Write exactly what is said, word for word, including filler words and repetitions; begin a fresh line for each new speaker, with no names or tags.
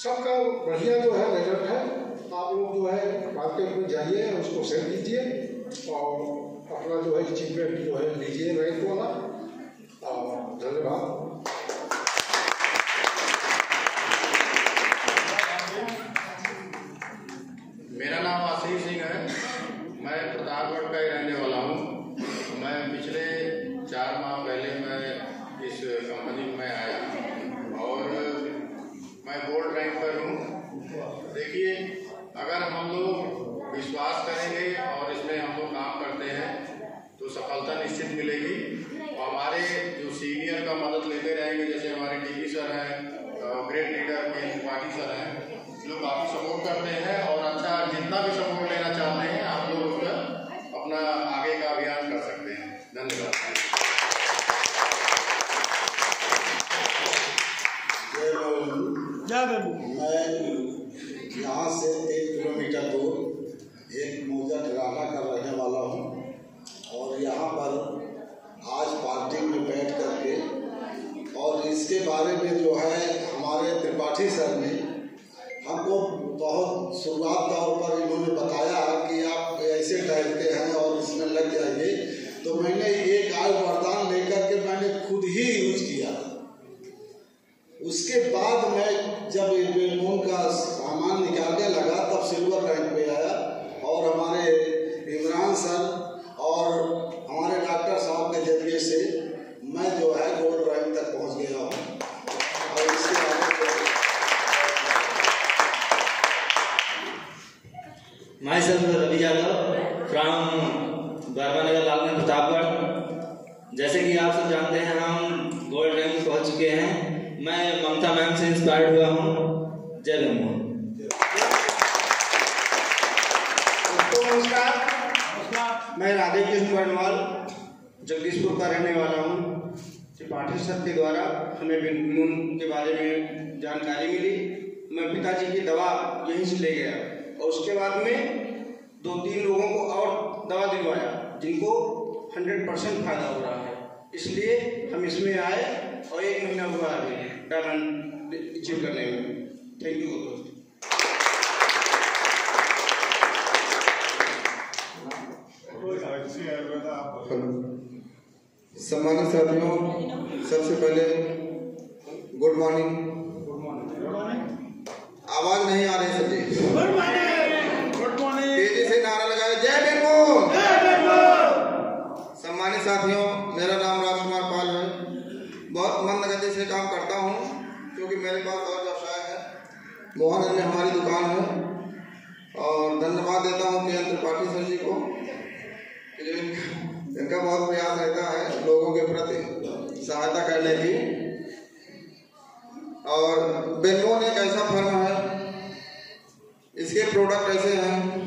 सबका बढ़िया जो है रिजल्ट है। आप लोग जो है मार्केट में जाइए, उसको सेल कीजिए और अपना जो है अचीवमेंट जो है लीजिए रैंक वाला। और धन्यवाद।
मेरा नाम आशीष सिंह है, मैं प्रतापगढ़ का ही रहने वाला हूँ। मैं पिछले चार माह पहले मैं इस कंपनी में आया और मैं गोल्ड रैंक पर हूँ। देखिए, अगर हम लोग विश्वास करेंगे और इसमें हम लोग काम करते हैं तो सफलता निश्चित मिलेगी। और हमारे जो सीनियर का मदद लेते रहेंगे, जैसे हमारे डी सर हैं, great leader K Tripathi sir हैं, जो काफ़ी सपोर्ट करते हैं और अच्छा जितना भी सपोर्ट लेना चाहते हैं आप लोग उस पर अपना आगे का अभियान कर सकते हैं। धन्यवाद।
मैं यहाँ से एक किलोमीटर दूर एक मौजा ठिकाना का रहने वाला हूँ और यहाँ पर आज पार्टी में बैठ करके और इसके बारे में जो है हमारे त्रिपाठी सर ने हमको बहुत शुरुआत तौर पर इन्होंने बताया कि आप ऐसे टहलते हैं और इसमें लग जाइए, तो मैंने एक आयु वरदान लेकर के मैंने खुद ही यूज किया। उसके बाद मैं जब बेलमोन का सामान निकालने लगा तब सिल्वर रैंक पे आया और हमारे इमरान सर और हमारे डॉक्टर साहब के जरिए से मैं जो है गोल्ड रैंक तक पहुंच गया हूँ। और इसके आगे
myself Ravi Yadav from Barwanagar Lalganj Pratapgarh. जैसे कि आप सब जानते हैं हम गोल्ड रैंक में पहुंच चुके हैं। मैं ममता मैम से इंस्पायर्ड हुआ हूँ। जय बेलमोन।
नमस्कार, मैं राधे कृष्ण वर्णवाल जगदीशपुर का रहने वाला हूँ। त्रिपाठी सर के द्वारा हमें बेलमोन के बारे में जानकारी मिली। मैं पिताजी की दवा यहीं से ले गया और उसके बाद में दो तीन लोगों को और दवा दिलवाया जिनको हंड्रेड परसेंट फायदा हो रहा है। इसलिए हम इसमें आए और एक महीना हुआ अभी डायमंड अचीव करने में। थैंक यू दोस्तों।
सम्मानित साथियों, सबसे पहले गुड मॉर्निंग। आवाज नहीं आ रही sir ji.
Good morning. Good morning.
तेजी से नारा लगाए, जय बेलमोन। सम्मानित साथियों, मेरा नाम राजकुमार पाल है। बहुत मंद गति से काम करता हूँ क्योंकि मेरे पास और व्यवसाय है। मोहन में हमारी दुकान है और धन्यवाद देता हूँ के एन त्रिपाठी सर जी को। इनका बहुत प्रयास रहता है लोगों के प्रति सहायता करने की। और बेलमोन एक ऐसा फर्म है, इसके प्रोडक्ट ऐसे हैं